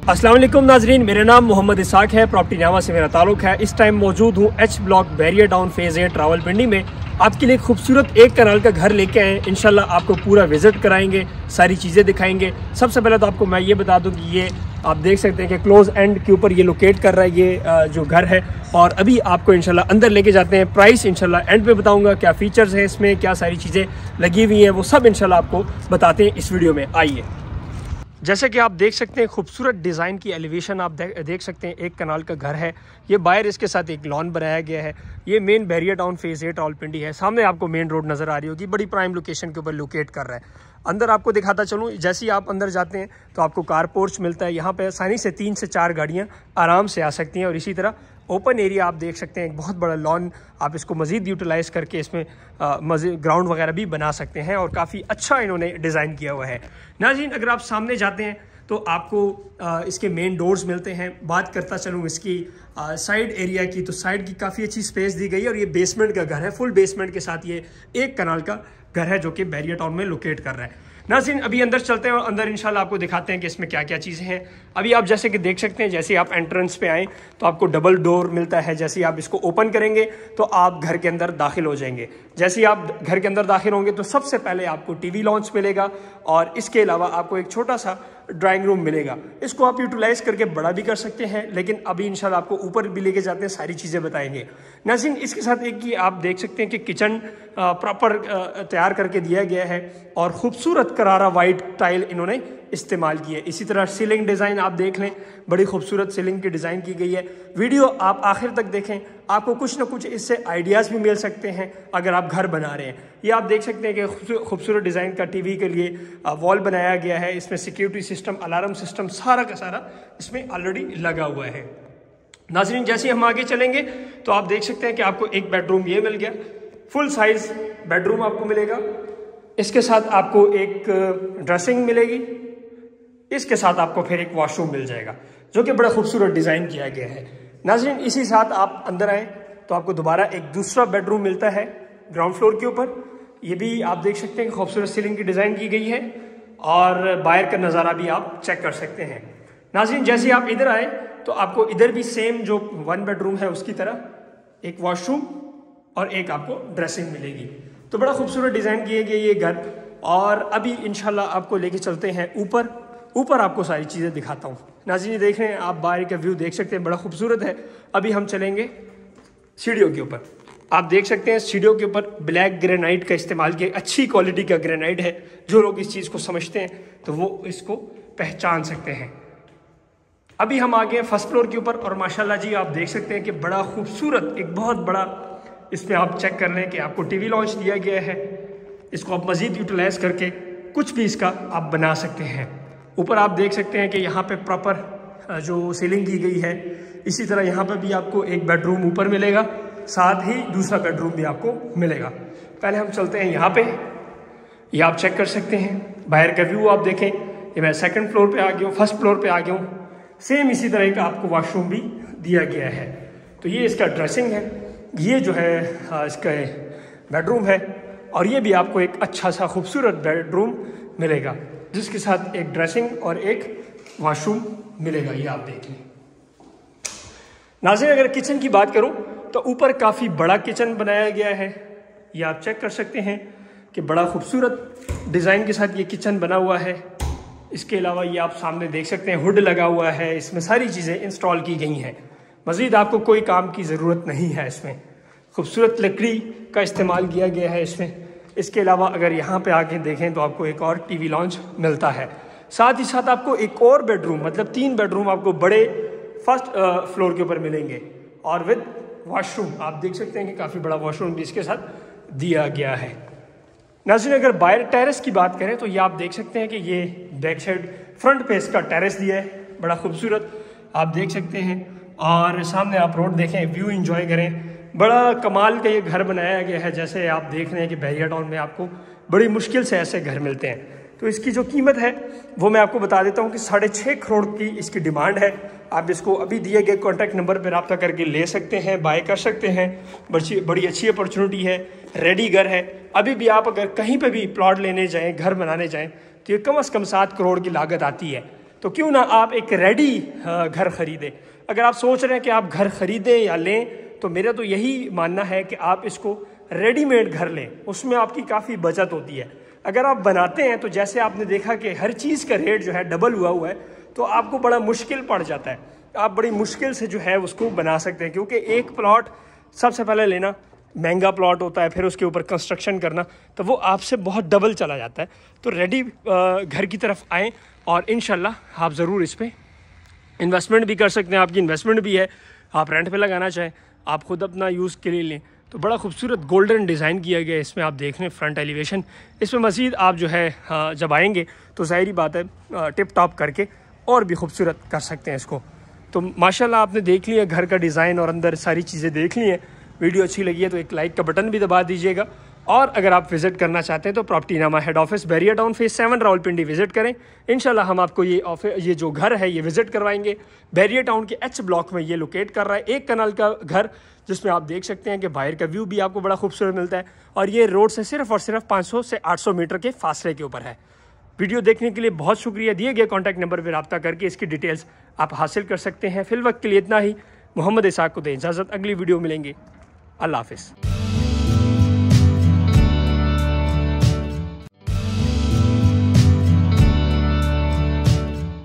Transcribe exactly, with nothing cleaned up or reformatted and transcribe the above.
अस्सलाम वालेकुम नाजरीन, मेरा नाम मोहम्मद इसाक है। प्रॉपर्टी न्यामा से मेरा ताल्लुक है। इस टाइम मौजूद हूँ H block barrier town phase A Rawalpindi में। आपके लिए खूबसूरत एक कनाल का घर लेके आए। इंशाल्लाह आपको पूरा विजिट कराएंगे, सारी चीज़ें दिखाएंगे। सबसे पहले तो आपको मैं ये बता दूँ कि ये आप देख सकते हैं कि क्लोज एंड के ऊपर ये लोकेट कर रहा है ये जो घर है। और अभी आपको इंशाल्लाह अंदर लेके जाते हैं। प्राइस इंशाल्लाह एंड पे बताऊंगा, क्या फीचर्स हैं इसमें, क्या सारी चीज़ें लगी हुई हैं, वो सब इंशाल्लाह आपको बताते हैं इस वीडियो में। आइए, जैसे कि आप देख सकते हैं खूबसूरत डिज़ाइन की एलिवेशन आप दे, देख सकते हैं। एक कनाल का घर है ये, बाहर इसके साथ एक लॉन बनाया गया है। ये main barrier town phase A Rawalpindi है। सामने आपको मेन रोड नज़र आ रही होगी, बड़ी प्राइम लोकेशन के ऊपर लोकेट कर रहा है। अंदर आपको दिखाता चलूँ, जैसे ही आप अंदर जाते हैं तो आपको कार पोर्च मिलता है। यहाँ पे आसानी से तीन से चार गाड़ियाँ आराम से आ सकती हैं। और इसी तरह ओपन एरिया आप देख सकते हैं, एक बहुत बड़ा लॉन, आप इसको मज़ीद यूटिलाइज़ करके इसमें मज़ीद ग्राउंड वगैरह भी बना सकते हैं। और काफ़ी अच्छा इन्होंने डिज़ाइन किया हुआ है। नाज़रीन, अगर आप सामने जाते हैं तो आपको आ, इसके मेन डोर्स मिलते हैं। बात करता चलूँ इसकी आ, साइड एरिया की, तो साइड की काफ़ी अच्छी स्पेस दी गई है। और ये बेसमेंट का घर है, फुल बेसमेंट के साथ ये एक कनाल का घर है जो कि बैरियर टाउन में लोकेट कर रहा है। नाज़रीन, अभी अंदर चलते हैं और अंदर इंशाल्लाह आपको दिखाते हैं कि इसमें क्या क्या चीज़ें हैं। अभी आप जैसे कि देख सकते हैं, जैसे आप एंट्रेंस पे आएँ तो आपको डबल डोर मिलता है। जैसे ही आप इसको ओपन करेंगे तो आप घर के अंदर दाखिल हो जाएंगे। जैसे ही आप घर के अंदर दाखिल होंगे तो सबसे पहले आपको टीवी लॉन्च मिलेगा। और इसके अलावा आपको एक छोटा सा ड्राइंग रूम मिलेगा। इसको आप यूटिलाइज करके बड़ा भी कर सकते हैं, लेकिन अभी इंशाल्लाह आपको ऊपर भी लेके जाते हैं, सारी चीज़ें बताएंगे। नाज़रीन, इसके साथ एक ही आप देख सकते हैं कि किचन प्रॉपर तैयार करके दिया गया है। और ख़ूबसूरत करारा वाइट टाइल इन्होंने इस्तेमाल की है। इसी तरह सीलिंग डिज़ाइन आप देख लें, बड़ी खूबसूरत सीलिंग की डिज़ाइन की गई है। वीडियो आप आखिर तक देखें, आपको कुछ ना कुछ इससे आइडियाज़ भी मिल सकते हैं अगर आप घर बना रहे हैं। ये आप देख सकते हैं कि खूबसूरत डिज़ाइन का टीवी के लिए वॉल बनाया गया है। इसमें सिक्योरिटी सिस्टम, अलार्म सिस्टम, सारा का सारा इसमें ऑलरेडी लगा हुआ है। नाज़रीन, जैसे हम आगे चलेंगे तो आप देख सकते हैं कि आपको एक बेडरूम ये मिल गया, फुल साइज बेडरूम आपको मिलेगा। इसके साथ आपको एक ड्रेसिंग मिलेगी। इसके साथ आपको फिर एक वॉशरूम मिल जाएगा जो कि बड़ा खूबसूरत डिज़ाइन किया गया है। नाज़रीन, इसी साथ आप अंदर आए तो आपको दोबारा एक दूसरा बेडरूम मिलता है ग्राउंड फ्लोर के ऊपर। ये भी आप देख सकते हैं कि खूबसूरत सीलिंग की डिज़ाइन की गई है। और बाहर का नज़ारा भी आप चेक कर सकते हैं। नाज़रीन, जैसे आप इधर आए तो आपको इधर भी सेम जो वन बेडरूम है उसकी तरह एक वॉशरूम और एक आपको ड्रेसिंग मिलेगी। तो बड़ा खूबसूरत डिज़ाइन किए गए ये घर। और अभी इंशाल्लाह आपको लेके चलते हैं ऊपर। ऊपर आपको सारी चीज़ें दिखाता हूँ। नाज़रीन, देख रहे हैं आप, बाहर का व्यू देख सकते हैं, बड़ा खूबसूरत है। अभी हम चलेंगे सीढ़ियों के ऊपर। आप देख सकते हैं सीढ़ियों के ऊपर ब्लैक ग्रेनाइट का इस्तेमाल किया, अच्छी क्वालिटी का ग्रेनाइट है। जो लोग इस चीज़ को समझते हैं तो वो इसको पहचान सकते हैं। अभी हम आ गए फर्स्ट फ्लोर के ऊपर और माशाल्लाह जी आप देख सकते हैं कि बड़ा खूबसूरत एक बहुत बड़ा इसमें आप चेक कर लें कि आपको टीवी लॉन्च दिया गया है। इसको आप मज़ीद यूटिलाइज करके कुछ भी इसका आप बना सकते हैं। ऊपर आप देख सकते हैं कि यहाँ पे प्रॉपर जो सीलिंग की गई है। इसी तरह यहाँ पे भी आपको एक बेडरूम ऊपर मिलेगा, साथ ही दूसरा बेडरूम भी आपको मिलेगा। पहले हम चलते हैं यहाँ पे, ये आप चेक कर सकते हैं बाहर का व्यू आप देखें। ये मैं सेकंड फ्लोर पे आ गया हूँ, फर्स्ट फ्लोर पे आ गया हूँ। सेम इसी तरह का आपको वॉशरूम भी दिया गया है। तो ये इसका ड्रेसिंग है, ये जो है इसका बेडरूम है। और ये भी आपको एक अच्छा सा खूबसूरत बेडरूम मिलेगा जिसके साथ एक ड्रेसिंग और एक वॉशरूम मिलेगा। ये आप देख लें। नाज़रीन, अगर किचन की बात करूं तो ऊपर काफ़ी बड़ा किचन बनाया गया है। ये आप चेक कर सकते हैं कि बड़ा खूबसूरत डिज़ाइन के साथ ये किचन बना हुआ है। इसके अलावा ये आप सामने देख सकते हैं हुड लगा हुआ है। इसमें सारी चीज़ें इंस्टॉल की गई हैं। मज़ीद आपको कोई काम की ज़रूरत नहीं है। इसमें खूबसूरत लकड़ी का इस्तेमाल किया गया है इसमें। इसके अलावा अगर यहाँ पे आके देखें तो आपको एक और टीवी लॉन्च मिलता है। साथ ही साथ आपको एक और बेडरूम, मतलब तीन बेडरूम आपको बड़े फर्स्ट फ्लोर के ऊपर मिलेंगे और विद वॉशरूम। आप देख सकते हैं कि काफ़ी बड़ा वॉशरूम भी इसके साथ दिया गया है। नाज़रीन, अगर बाहर टेरेस की बात करें तो ये आप देख सकते हैं कि ये बैक साइड फ्रंट पे इसका टेरेस दिया है, बड़ा खूबसूरत आप देख सकते हैं। और सामने आप रोड देखें, व्यू एंजॉय करें। बड़ा कमाल का ये घर बनाया गया है। जैसे आप देख रहे हैं कि बैरियर टाउन में आपको बड़ी मुश्किल से ऐसे घर मिलते हैं। तो इसकी जो कीमत है वो मैं आपको बता देता हूँ कि साढ़े छः करोड़ की इसकी डिमांड है। आप इसको अभी दिए गए कॉन्टैक्ट नंबर पर रब्ता करके ले सकते हैं, बाय कर सकते हैं। बड़ी बड़ी अच्छी अपॉर्चुनिटी है, रेडी घर है। अभी भी आप अगर कहीं पे भी प्लॉट लेने जाएं, घर बनाने जाएं तो ये कम से कम सात करोड़ की लागत आती है। तो क्यों ना आप एक रेडी घर खरीदें। अगर आप सोच रहे हैं कि आप घर खरीदें या लें, तो मेरा तो यही मानना है कि आप इसको रेडीमेड घर लें, उसमें आपकी काफ़ी बचत होती है। अगर आप बनाते हैं तो जैसे आपने देखा कि हर चीज़ का रेट जो है डबल हुआ हुआ है, तो आपको बड़ा मुश्किल पड़ जाता है। आप बड़ी मुश्किल से जो है उसको बना सकते हैं, क्योंकि एक प्लॉट सबसे पहले लेना महंगा प्लॉट होता है, फिर उसके ऊपर कंस्ट्रक्शन करना, तो वो आपसे बहुत डबल चला जाता है। तो रेडी घर की तरफ आएँ और इंशाल्लाह आप ज़रूर इस पर इन्वेस्टमेंट भी कर सकते हैं। आपकी इन्वेस्टमेंट भी है, आप रेंट पे लगाना चाहें, आप खुद अपना यूज़ के लिए लें, तो बड़ा खूबसूरत गोल्डन डिज़ाइन किया गया है इसमें। आप देख रहे हैं फ्रंट एलिवेशन, इसमें मज़ीद आप जो है जब आएंगे तो ज़ाहिरी बात है टिप टॉप करके और भी खूबसूरत कर सकते हैं इसको। तो माशाल्लाह आपने देख लिया घर का डिज़ाइन और अंदर सारी चीज़ें देख ली हैं। वीडियो अच्छी लगी है तो एक लाइक का बटन भी दबा दीजिएगा, और अगर आप विज़िट करना चाहते हैं तो property Nama head office barrier town phase seven Rawalpindi visit करें। इंशाल्लाह हम आपको ये ऑफिस ये जो घर है ये विज़िट करवाएंगे। बैरियर टाउन के एच ब्लॉक में ये लोकेट कर रहा है, एक कनाल का घर, जिसमें आप देख सकते हैं कि बाहर का व्यू भी आपको बड़ा खूबसूरत मिलता है, और ये रोड से सिर्फ और सिर्फ पाँच सौ से आठ सौ मीटर के फासले के ऊपर है। वीडियो देखने के लिए बहुत शुक्रिया। दिए गए कॉन्टैक्ट नंबर पर रब्ता करके इसकी डिटेल्स आप हासिल कर सकते हैं। फिल वक्त के लिए इतना ही। मोहम्मद इसाक को दें इजाज़त, अगली वीडियो मिलेंगे। अल्लाह हाफिज़।